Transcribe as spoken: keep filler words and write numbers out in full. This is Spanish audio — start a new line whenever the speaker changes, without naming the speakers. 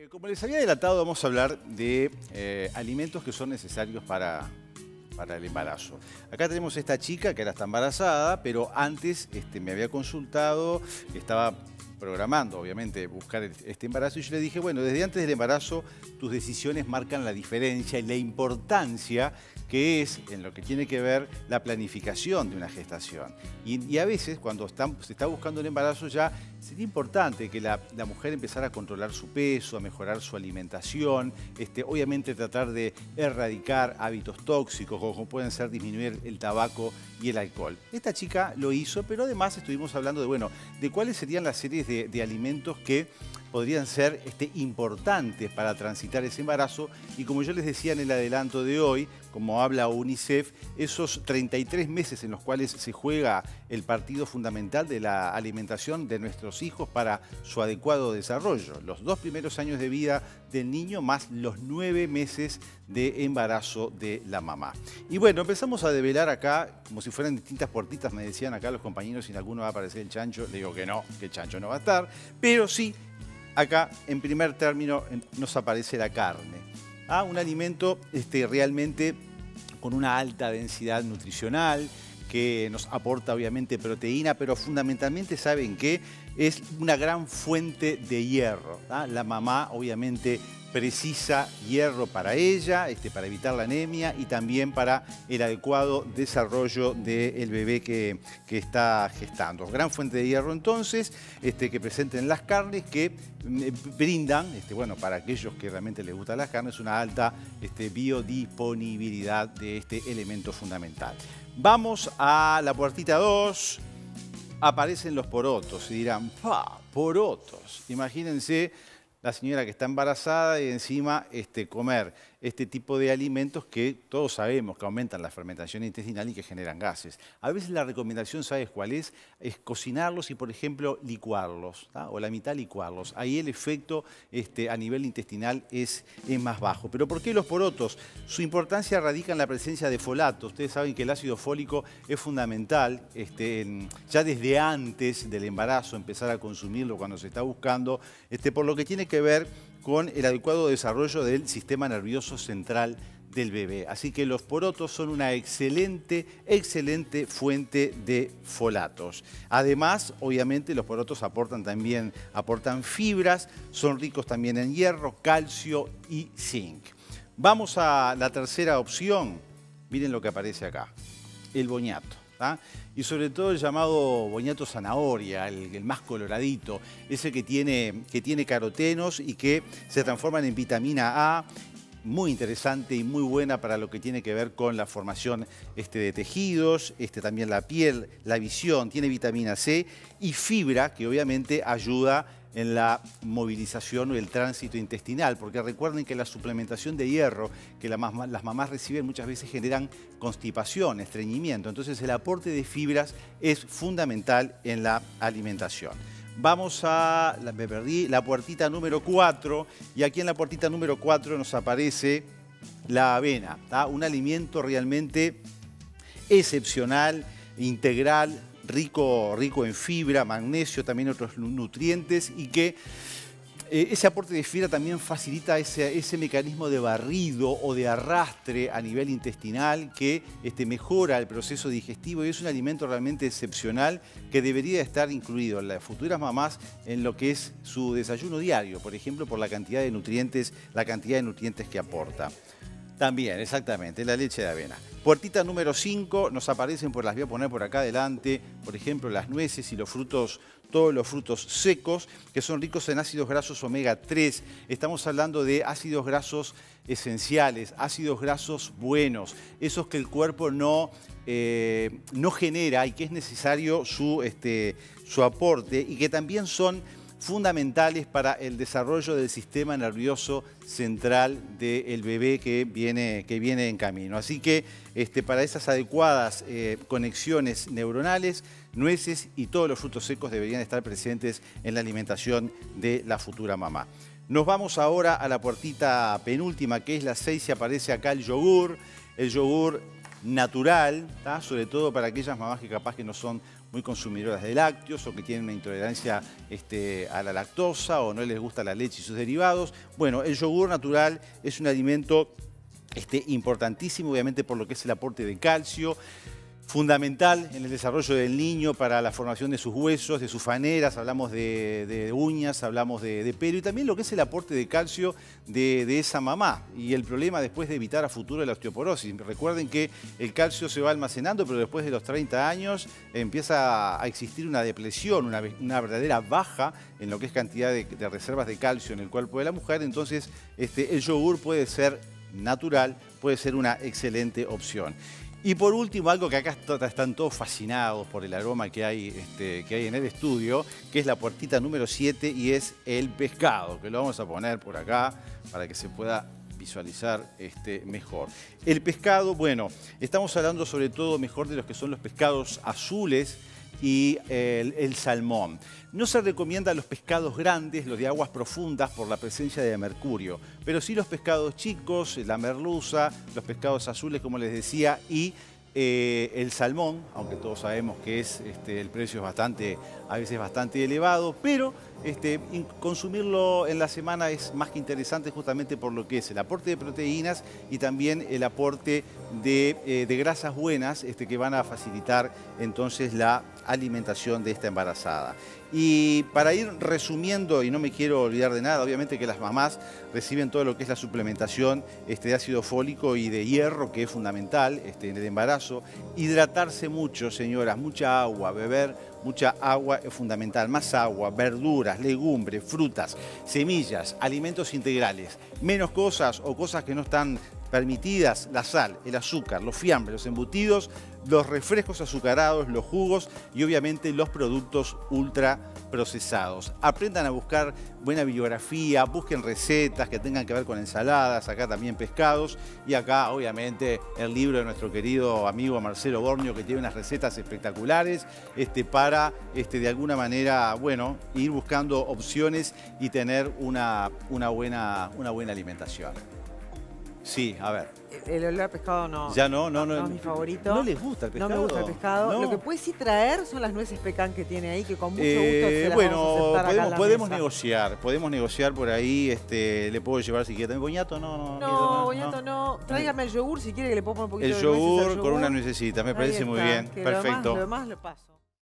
Eh, como les había adelantado, vamos a hablar de eh, alimentos que son necesarios para, para el embarazo. Acá tenemos esta chica que ahora está embarazada, pero antes este, me había consultado, estaba programando, obviamente, buscar este embarazo y yo le dije, bueno, desde antes del embarazo tus decisiones marcan la diferencia y la importancia que es en lo que tiene que ver la planificación de una gestación. Y, y a veces cuando están, se está buscando el embarazo ya sería importante que la, la mujer empezara a controlar su peso, a mejorar su alimentación, este, obviamente tratar de erradicar hábitos tóxicos como pueden ser disminuir el tabaco y el alcohol. Esta chica lo hizo, pero además estuvimos hablando de, bueno, de cuáles serían las series de, de alimentos que podrían ser este, importantes para transitar ese embarazo y como yo les decía en el adelanto de hoy, como habla UNICEF, esos treinta y tres meses en los cuales se juega el partido fundamental de la alimentación de nuestros hijos para su adecuado desarrollo. Los dos primeros años de vida del niño más los nueve meses de embarazo de la mamá. Y bueno, empezamos a develar acá, como si fueran distintas puertitas, me decían acá los compañeros, si en alguno va a aparecer el chancho, le digo que no, que el chancho no va a estar, pero sí, acá, en primer término, nos aparece la carne. ¿Ah? Un alimento este, realmente con una alta densidad nutricional, que nos aporta obviamente proteína, pero fundamentalmente, ¿saben qué? Es una gran fuente de hierro. ¿Ah? La mamá, obviamente, precisa hierro para ella, este, para evitar la anemia y también para el adecuado desarrollo del bebé que, que está gestando. Gran fuente de hierro entonces, este, que presenten las carnes que brindan, este, bueno, para aquellos que realmente les gustan las carnes, una alta este, biodisponibilidad de este elemento fundamental. Vamos a la puertita dos, aparecen los porotos y dirán, ¡pa! Porotos, imagínense la señora que está embarazada y encima este, comer este tipo de alimentos que todos sabemos que aumentan la fermentación intestinal y que generan gases. A veces la recomendación, ¿sabes cuál es? Es cocinarlos y, por ejemplo, licuarlos, ¿tá? O la mitad licuarlos. Ahí el efecto este, a nivel intestinal es, es más bajo. ¿Pero por qué los porotos? Su importancia radica en la presencia de folato. Ustedes saben que el ácido fólico es fundamental, este, en, ya desde antes del embarazo, empezar a consumirlo cuando se está buscando, este, por lo que tiene que ver con el adecuado desarrollo del sistema nervioso central del bebé. Así que los porotos son una excelente, excelente fuente de folatos. Además, obviamente, los porotos aportan también, aportan fibras, son ricos también en hierro, calcio y zinc. Vamos a la tercera opción. Miren lo que aparece acá, el boñato. ¿Ah? Y sobre todo el llamado boñato zanahoria, el, el más coloradito, ese que tiene, que tiene carotenos y que se transforman en vitamina A, muy interesante y muy buena para lo que tiene que ver con la formación este, de tejidos, este, también la piel, la visión, tiene vitamina C y fibra que obviamente ayuda en la movilización o el tránsito intestinal, porque recuerden que la suplementación de hierro que la mamá, las mamás reciben muchas veces generan constipación, estreñimiento, entonces el aporte de fibras es fundamental en la alimentación. Vamos a, me perdí, la puertita número cuatro y aquí en la puertita número cuatro nos aparece la avena, ¿tá? Un alimento realmente excepcional, integral, Rico, rico en fibra, magnesio, también otros nutrientes y que eh, ese aporte de fibra también facilita ese, ese mecanismo de barrido o de arrastre a nivel intestinal que este, mejora el proceso digestivo y es un alimento realmente excepcional que debería estar incluido en las futuras mamás en lo que es su desayuno diario, por ejemplo, por la cantidad de nutrientes, la cantidad de nutrientes que aporta. También, exactamente, la leche de avena. Puertita número cinco, nos aparecen, por las voy a poner por acá adelante, por ejemplo, las nueces y los frutos, todos los frutos secos, que son ricos en ácidos grasos omega tres. Estamos hablando de ácidos grasos esenciales, ácidos grasos buenos, esos que el cuerpo no, eh, no genera y que es necesario su, este, su aporte y que también son fundamentales para el desarrollo del sistema nervioso central del bebé que viene, que viene en camino. Así que este, para esas adecuadas eh, conexiones neuronales, nueces y todos los frutos secos deberían estar presentes en la alimentación de la futura mamá. Nos vamos ahora a la puertita penúltima, que es la seis, y aparece acá el yogur. El yogur natural, ¿tá? Sobre todo para aquellas mamás que capaz que no son muy consumidoras de lácteos o que tienen una intolerancia este, a la lactosa o no les gusta la leche y sus derivados. Bueno, el yogur natural es un alimento este, importantísimo, obviamente por lo que es el aporte de calcio, fundamental en el desarrollo del niño para la formación de sus huesos, de sus faneras, hablamos de, de uñas, hablamos de, de pelo y también lo que es el aporte de calcio de, de esa mamá y el problema después de evitar a futuro la osteoporosis. Recuerden que el calcio se va almacenando, pero después de los treinta años empieza a existir una depresión, una, una verdadera baja en lo que es cantidad de, de reservas de calcio en el cuerpo de la mujer, entonces este, el yogur puede ser natural, puede ser una excelente opción. Y por último, algo que acá están todos fascinados por el aroma que hay, este, que hay en el estudio, que es la puertita número siete y es el pescado, que lo vamos a poner por acá para que se pueda visualizar este, mejor. El pescado, bueno, estamos hablando sobre todo mejor de los que son los pescados azules y el, el salmón. No se recomiendan los pescados grandes, los de aguas profundas, por la presencia de mercurio, pero sí los pescados chicos, la merluza, los pescados azules, como les decía, y eh, el salmón, aunque todos sabemos que es, este, el precio es bastante, a veces bastante elevado, pero este, consumirlo en la semana es más que interesante justamente por lo que es el aporte de proteínas y también el aporte de, eh, de grasas buenas este, que van a facilitar entonces la alimentación de esta embarazada. Y para ir resumiendo, y no me quiero olvidar de nada, obviamente que las mamás reciben todo lo que es la suplementación este, de ácido fólico y de hierro, que es fundamental este, en el embarazo. Hidratarse mucho, señoras, mucha agua, beber mucha agua es fundamental. Más agua, verduras, legumbres, frutas, semillas, alimentos integrales. Menos cosas o cosas que no están permitidas, la sal, el azúcar, los fiambres, los embutidos, los refrescos azucarados, los jugos y obviamente los productos ultra procesados. Aprendan a buscar buena bibliografía, busquen recetas que tengan que ver con ensaladas, acá también pescados y acá obviamente el libro de nuestro querido amigo Marcelo Bornio que tiene unas recetas espectaculares este, para este, de alguna manera, bueno, ir buscando opciones y tener una, una, buena, una buena alimentación. Sí, a ver.
El olor a pescado no.
Ya no, no, no.
No es mi favorito.
¿No les gusta el pescado?
No me gusta el pescado.
No.
Lo que puede sí traer son las nueces pecan que tiene ahí, que con mucho
eh,
gusto se las
bueno,
vamos a sentar
podemos,
acá en la
podemos
mesa.
negociar, podemos negociar por ahí, este, le puedo llevar si quiere. ¿Boñato? No, no.
No, boñato no. Tráigame el yogur si quiere que le ponga un poquito
el
de
yogur,
nueces al yogur
con una nuececita, me
Ahí
parece
está,
muy bien.
que
Perfecto.
Lo demás, lo demás lo paso.